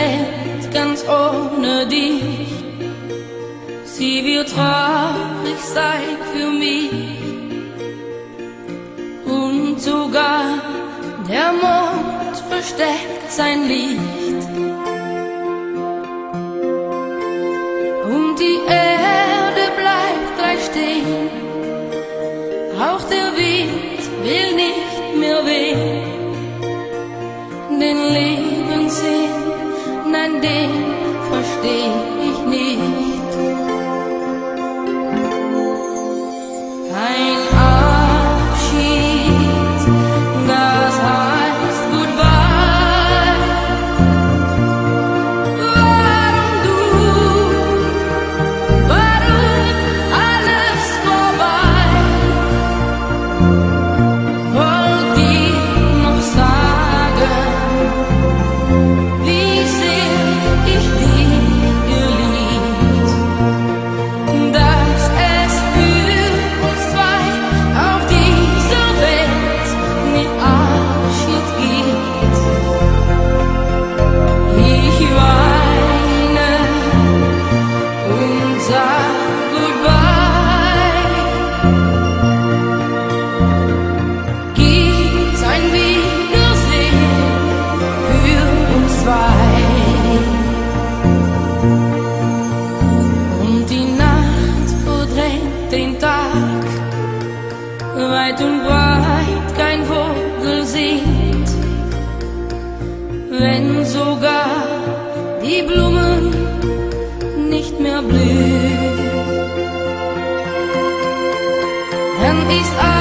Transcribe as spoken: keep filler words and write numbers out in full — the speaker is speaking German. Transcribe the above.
Welt ganz ohne dich. Sie wird traurig sein für mich. Und sogar der Mond versteckt sein Licht. Und die Erde bleibt gleich stehen. Auch der Wind will nicht mehr wehen. Den Lebenssinn, nein, den versteh ich nicht. Ein Abschied, das heißt Goodbye. Warum du, warum alles vorbei? Wollt ihr noch sagen, wie sehr ich dich geliebt, dass es für uns zwei auf dieser Welt nie Abschied gibt. Ich weine und sag Goodbye. Gibt's ein Wiedersehen für uns zwei? Und die Nacht verdrängt den Tag, weit und breit kein Vogel singt, wenn sogar die Blumen nicht mehr blühen, dann ist